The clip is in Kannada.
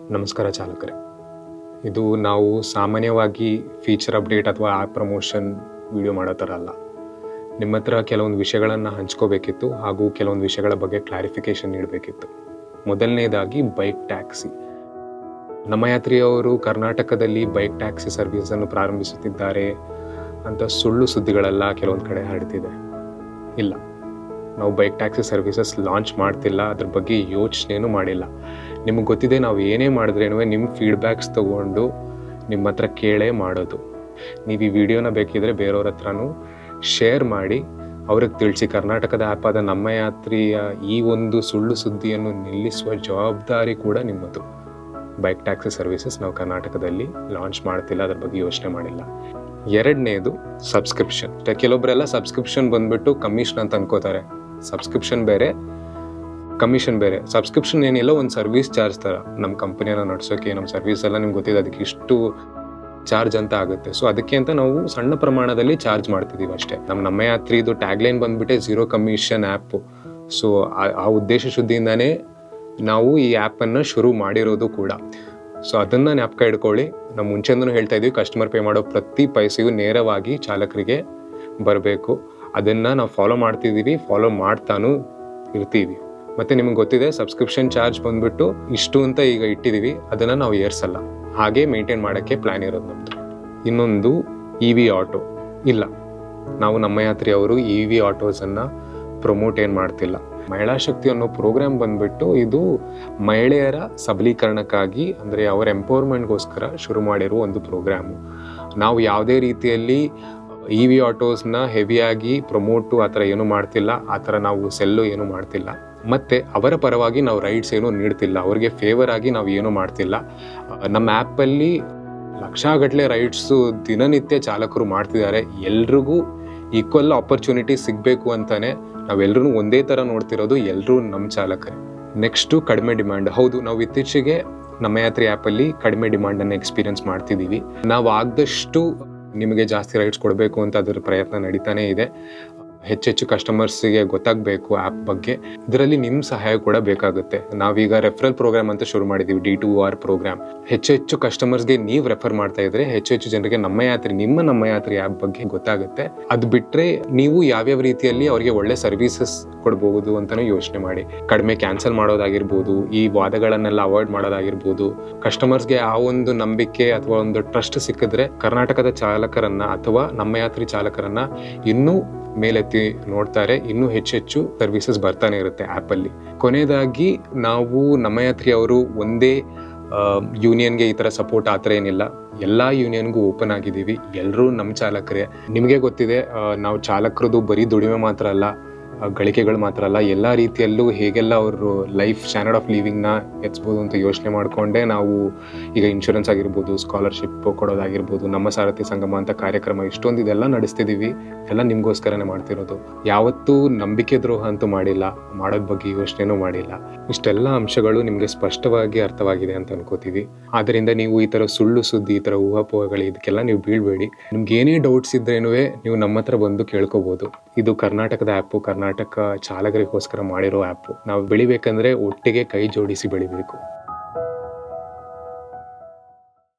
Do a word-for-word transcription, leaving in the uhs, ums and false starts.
ನಮಸ್ಕಾರ ಚಾಲಕರೇ. ಇದು ನಾವು ಸಾಮಾನ್ಯವಾಗಿ ಫೀಚರ್ ಅಪ್ಡೇಟ್ ಅಥವಾ ಆ್ಯಪ್ ಪ್ರಮೋಷನ್ ವಿಡಿಯೋ ಮಾಡೋ ಥರ ಅಲ್ಲ. ನಿಮ್ಮ ಹತ್ರ ಕೆಲವೊಂದು ವಿಷಯಗಳನ್ನು ಹಂಚ್ಕೋಬೇಕಿತ್ತು ಹಾಗೂ ಕೆಲವೊಂದು ವಿಷಯಗಳ ಬಗ್ಗೆ ಕ್ಲಾರಿಫಿಕೇಷನ್ ನೀಡಬೇಕಿತ್ತು. ಮೊದಲನೇದಾಗಿ ಬೈಕ್ ಟ್ಯಾಕ್ಸಿ. ನಮ್ಮ ಯಾತ್ರಿಯವರು ಕರ್ನಾಟಕದಲ್ಲಿ ಬೈಕ್ ಟ್ಯಾಕ್ಸಿ ಸರ್ವಿಸನ್ನು ಪ್ರಾರಂಭಿಸುತ್ತಿದ್ದಾರೆ ಅಂತ ಸುಳ್ಳು ಸುದ್ದಿಗಳೆಲ್ಲ ಕೆಲವೊಂದು ಕಡೆ ಹರಡ್ತಿದೆ. ಇಲ್ಲ, ನಾವು ಬೈಕ್ ಟ್ಯಾಕ್ಸಿ ಸರ್ವಿಸಸ್ ಲಾಂಚ್ ಮಾಡ್ತಿಲ್ಲ, ಅದ್ರ ಬಗ್ಗೆ ಯೋಚನೆಯೂ ಮಾಡಿಲ್ಲ. ನಿಮಗೆ ಗೊತ್ತಿದೆ, ನಾವು ಏನೇ ಮಾಡಿದ್ರೇನು ನಿಮ್ಮ ಫೀಡ್ಬ್ಯಾಕ್ಸ್ ತೊಗೊಂಡು ನಿಮ್ಮ ಹತ್ರ ಕೇಳೇ ಮಾಡೋದು. ನೀವು ಈ ವಿಡಿಯೋನ ಬೇಕಿದ್ರೆ ಬೇರೆಯವ್ರ ಹತ್ರನೂ ಶೇರ್ ಮಾಡಿ ಅವ್ರಿಗೆ ತಿಳಿಸಿ. ಕರ್ನಾಟಕದ ಆ್ಯಪ್ ಆದ ನಮ್ಮ ಯಾತ್ರಿಯ ಈ ಒಂದು ಸುಳ್ಳು ಸುದ್ದಿಯನ್ನು ನಿಲ್ಲಿಸುವ ಜವಾಬ್ದಾರಿ ಕೂಡ ನಿಮ್ಮದು. ಬೈಕ್ ಟ್ಯಾಕ್ಸಿ ಸರ್ವಿಸಸ್ ನಾವು ಕರ್ನಾಟಕದಲ್ಲಿ ಲಾಂಚ್ ಮಾಡ್ತಿಲ್ಲ, ಅದ್ರ ಬಗ್ಗೆ ಯೋಚನೆ ಮಾಡಿಲ್ಲ. ಎರಡನೇದು ಸಬ್ಸ್ಕ್ರಿಪ್ಷನ್. ಕೆಲವೊಬ್ಬರೆಲ್ಲ ಸಬ್ಸ್ಕ್ರಿಪ್ಷನ್ ಬಂದ್ಬಿಟ್ಟು ಕಮಿಷನ್ ಅಂತ ಅನ್ಕೋತಾರೆ. ಸಬ್ಸ್ಕ್ರಿಪ್ಷನ್ ಬೇರೆ, ಕಮಿಷನ್ ಬೇರೆ. ಸಬ್ಸ್ಕ್ರಿಪ್ಷನ್ ಏನಿಲ್ಲ, ಒಂದು ಸರ್ವಿಸ್ ಚಾರ್ಜ್ ಥರ. ನಮ್ಮ ಕಂಪನಿಯನ್ನು ನಡೆಸೋಕೆ ನಮ್ಮ ಸರ್ವಿಸ್ ಎಲ್ಲ ನಿಮ್ಗೆ ಗೊತ್ತಿದೆ, ಅದಕ್ಕೆ ಇಷ್ಟು ಚಾರ್ಜ್ ಅಂತ ಆಗುತ್ತೆ. ಸೊ ಅದಕ್ಕೆ ಅಂತ ನಾವು ಸಣ್ಣ ಪ್ರಮಾಣದಲ್ಲಿ ಚಾರ್ಜ್ ಮಾಡ್ತಿದ್ದೀವಿ ಅಷ್ಟೇ. ನಮ್ಮ ನಮ್ಮ ಯಾತ್ರಿದು ಟ್ಯಾಗ್ಲೈನ್ ಬಂದ್ಬಿಟ್ಟೆ ಝೀರೋ ಕಮಿಷನ್ ಆ್ಯಪು. ಸೊ ಆ ಉದ್ದೇಶ ಶುದ್ಧಿಯಿಂದನೇ ನಾವು ಈ ಆ್ಯಪನ್ನು ಶುರು ಮಾಡಿರೋದು ಕೂಡ. ಸೊ ಅದನ್ನು ಜ್ಞಾಪಕ ಇಟ್ಕೊಳ್ಳಿ. ನಾವು ಮುಂಚೆಂದೂ ಹೇಳ್ತಾ ಇದ್ದೀವಿ, ಕಸ್ಟಮರ್ ಪೇ ಮಾಡೋ ಪ್ರತಿ ಪೈಸೆಯೂ ನೇರವಾಗಿ ಚಾಲಕರಿಗೆ ಬರಬೇಕು. ಅದನ್ನು ನಾವು ಫಾಲೋ ಮಾಡ್ತಿದ್ದೀವಿ, ಫಾಲೋ ಮಾಡ್ತಾನೂ ಇರ್ತೀವಿ. ಮತ್ತು ನಿಮ್ಗೆ ಗೊತ್ತಿದೆ, ಸಬ್ಸ್ಕ್ರಿಪ್ಷನ್ ಚಾರ್ಜ್ ಬಂದುಬಿಟ್ಟು ಇಷ್ಟು ಅಂತ ಈಗ ಇಟ್ಟಿದ್ದೀವಿ, ಅದನ್ನು ನಾವು ಏರ್ಸಲ್ಲ. ಹಾಗೆ ಮೇಂಟೈನ್ ಮಾಡೋಕ್ಕೆ ಪ್ಲ್ಯಾನ್ ಇರೋದು ನಮ್ಮದು. ಇನ್ನೊಂದು ಇ ವಿ ಆಟೋ. ಇಲ್ಲ, ನಾವು ನಮ್ಮ ಯಾತ್ರಿಯವರು ಇ ವಿ ಆಟೋಸನ್ನು ಪ್ರಮೋಟ್ ಏನು ಮಾಡ್ತಿಲ್ಲ. ಮಹಿಳಾ ಶಕ್ತಿ ಅನ್ನೋ ಪ್ರೋಗ್ರಾಮ್ ಬಂದುಬಿಟ್ಟು ಇದು ಮಹಿಳೆಯರ ಸಬಲೀಕರಣಕ್ಕಾಗಿ, ಅಂದರೆ ಅವರ ಎಂಪವರ್ಮೆಂಟ್ಗೋಸ್ಕರ ಶುರು ಮಾಡಿರೋ ಒಂದು ಪ್ರೋಗ್ರಾಮು. ನಾವು ಯಾವುದೇ ರೀತಿಯಲ್ಲಿ ಇ ವಿ ಆಟೋಸ್ನ ಹೆವಿಯಾಗಿ ಪ್ರಮೋಟು ಆ ಥರ ಏನೂ ಮಾಡ್ತಿಲ್ಲ, ಆ ಥರ ನಾವು ಸೆಲ್ಲು ಏನೂ ಮಾಡ್ತಿಲ್ಲ. ಮತ್ತು ಅವರ ಪರವಾಗಿ ನಾವು ರೈಡ್ಸ್ ಏನೂ ನೀಡ್ತಿಲ್ಲ, ಅವ್ರಿಗೆ ಫೇವರ್ ಆಗಿ ನಾವು ಏನೂ ಮಾಡ್ತಿಲ್ಲ. ನಮ್ಮ ಆ್ಯಪಲ್ಲಿ ಲಕ್ಷಗಟ್ಟಲೆ ರೈಡ್ಸು ದಿನನಿತ್ಯ ಚಾಲಕರು ಮಾಡ್ತಿದ್ದಾರೆ. ಎಲ್ರಿಗೂ ಈಕ್ವಲ್ ಆಪರ್ಚುನಿಟಿ ಸಿಗಬೇಕು ಅಂತಲೇ ನಾವೆಲ್ಲರೂ ಒಂದೇ ಥರ ನೋಡ್ತಿರೋದು, ಎಲ್ಲರೂ ನಮ್ಮ ಚಾಲಕರೇ. ನೆಕ್ಸ್ಟು ಕಡಿಮೆ ಡಿಮ್ಯಾಂಡ್. ಹೌದು, ನಾವು ಇತ್ತೀಚೆಗೆ ನಮ್ಮ ಯಾತ್ರಿ ಆ್ಯಪಲ್ಲಿ ಕಡಿಮೆ ಡಿಮ್ಯಾಂಡನ್ನು ಎಕ್ಸ್ಪೀರಿಯನ್ಸ್ ಮಾಡ್ತಿದ್ದೀವಿ. ನಾವು ಆದಷ್ಟು ನಿಮಗೆ ಜಾಸ್ತಿ ರೈಡ್ಸ್ ಕೊಡಬೇಕು ಅಂತ ಅದರ ಪ್ರಯತ್ನ ನಡೀತಾನೇ ಇದೆ. ಹೆಚ್ಚೆಚ್ಚು ಕಸ್ಟಮರ್ಸಿಗೆ ಗೊತ್ತಾಗಬೇಕು ಆ್ಯಪ್ ಬಗ್ಗೆ. ಇದರಲ್ಲಿ ನಿಮ್ಮ ಸಹಾಯ ಕೂಡ ಬೇಕಾಗುತ್ತೆ. ನಾವೀಗ ರೆಫರಲ್ ಪ್ರೋಗ್ರಾಮ್ ಅಂತ ಶುರು ಮಾಡಿದ್ದೀವಿ, ಡಿ ಟು ಆರ್ ಪ್ರೋಗ್ರಾಮ್. ಹೆಚ್ಚೆಚ್ಚು ಕಸ್ಟಮರ್ಸ್ಗೆ ನೀವು ರೆಫರ್ ಮಾಡ್ತಾ ಇದ್ರೆ ಹೆಚ್ಚು ಹೆಚ್ಚು ಜನರಿಗೆ ನಮ್ಮ ಯಾತ್ರಿ ನಿಮ್ಮ ನಮ್ಮ ಯಾತ್ರಿ ಆ್ಯಪ್ ಬಗ್ಗೆ ಗೊತ್ತಾಗುತ್ತೆ. ಅದು ಬಿಟ್ಟರೆ ನೀವು ಯಾವ್ಯಾವ ರೀತಿಯಲ್ಲಿ ಅವರಿಗೆ ಒಳ್ಳೆ ಸರ್ವಿಸಸ್ ಕೊಡ್ಬೋದು ಅಂತಲೂ ಯೋಚನೆ ಮಾಡಿ. ಕಡಿಮೆ ಕ್ಯಾನ್ಸಲ್ ಮಾಡೋದಾಗಿರ್ಬೋದು, ಈ ವಾದಗಳನ್ನೆಲ್ಲ ಅವಾಯ್ಡ್ ಮಾಡೋದಾಗಿರ್ಬೋದು. ಕಸ್ಟಮರ್ಸ್ಗೆ ಆ ಒಂದು ನಂಬಿಕೆ ಅಥವಾ ಒಂದು ಟ್ರಸ್ಟ್ ಸಿಕ್ಕಿದ್ರೆ ಕರ್ನಾಟಕದ ಚಾಲಕರನ್ನ ಅಥವಾ ನಮ್ಮ ಯಾತ್ರಿ ಚಾಲಕರನ್ನ ಇನ್ನೂ ಮೇಲೆತ್ತಿ ನೋಡ್ತಾರೆ. ಇನ್ನೂ ಹೆಚ್ಚೆಚ್ಚು ಸರ್ವಿಸಸ್ ಬರ್ತಾನೆ ಇರುತ್ತೆ ಆ್ಯಪಲ್ಲಿ. ಕೊನೆಯದಾಗಿ ನಾವು ನಮ್ಮ ಯಾತ್ರಿ ಅವರು ಒಂದೇ ಯೂನಿಯನ್ಗೆ ಈ ಥರ ಸಪೋರ್ಟ್ ಆ ಥರ ಏನಿಲ್ಲ. ಎಲ್ಲ ಯೂನಿಯನ್ಗೂ ಓಪನ್ ಆಗಿದ್ದೀವಿ. ಎಲ್ಲರೂ ನಮ್ಮ ಚಾಲಕರೇ. ನಿಮಗೆ ಗೊತ್ತಿದೆ, ನಾವು ಚಾಲಕರದು ಬರೀ ದುಡಿಮೆ ಮಾತ್ರ ಅಲ್ಲ, ಗಳಿಕೆಗಳು ಮಾತ್ರ ಅಲ್ಲ, ಎಲ್ಲ ರೀತಿಯಲ್ಲೂ ಹೇಗೆಲ್ಲ ಅವರು ಲೈಫ್ ಸ್ಟ್ಯಾಂಡರ್ಡ್ ಆಫ್ ಲಿವಿಂಗ್ನ ಹೆಚ್ಚಿಸ್ಬೋದು ಅಂತ ಯೋಚನೆ ಮಾಡಿಕೊಂಡೇ ನಾವು ಈಗ ಇನ್ಶೂರೆನ್ಸ್ ಆಗಿರ್ಬೋದು, ಸ್ಕಾಲರ್ಶಿಪ್ ಕೊಡೋದಾಗಿರ್ಬೋದು, ನಮ್ಮ ಸಾರಥಿ ಸಂಗಮ ಅಂತ ಕಾರ್ಯಕ್ರಮ ಇಷ್ಟೊಂದು ಇದೆಲ್ಲ ನಡೆಸ್ತಿದ್ದೀವಿ. ಎಲ್ಲ ನಿಮಗೋಸ್ಕರನೇ ಮಾಡ್ತಿರೋದು. ಯಾವತ್ತೂ ನಂಬಿಕೆ ದ್ರೋಹ ಅಂತೂ ಮಾಡಿಲ್ಲ, ಮಾಡೋದ ಬಗ್ಗೆ ಯೋಚನೆನೂ ಮಾಡಿಲ್ಲ. ಇಷ್ಟೆಲ್ಲ ಅಂಶಗಳು ನಿಮಗೆ ಸ್ಪಷ್ಟವಾಗಿ ಅರ್ಥವಾಗಿದೆ ಅಂತ ಅನ್ಕೋತೀವಿ. ಆದ್ದರಿಂದ ನೀವು ಈ ಥರ ಸುಳ್ಳು ಸುದ್ದಿ, ಈ ಥರ ಊಹಾಪೋಹಗಳು ಇದಕ್ಕೆಲ್ಲ ನೀವು ಬೀಳ್ಬೇಡಿ. ನಿಮ್ಗೆ ಏನೇ ಡೌಟ್ಸ್ ಇದ್ರೇನೂ ನೀವು ನಮ್ಮ ಹತ್ರ ಬಂದು ಕೇಳ್ಕೊಬೋದು. ಇದು ಕರ್ನಾಟಕದ ಆ್ಯಪು, ಕರ್ನಾಟಕ ಚಾಲಕರಿಗೋಸ್ಕರ ಮಾಡಿರೋ ಆ್ಯಪು. ನಾವು ಬೆಳಿಬೇಕಂದ್ರೆ ಒಟ್ಟಿಗೆ ಕೈ ಜೋಡಿಸಿ ಬೆಳಿಬೇಕು.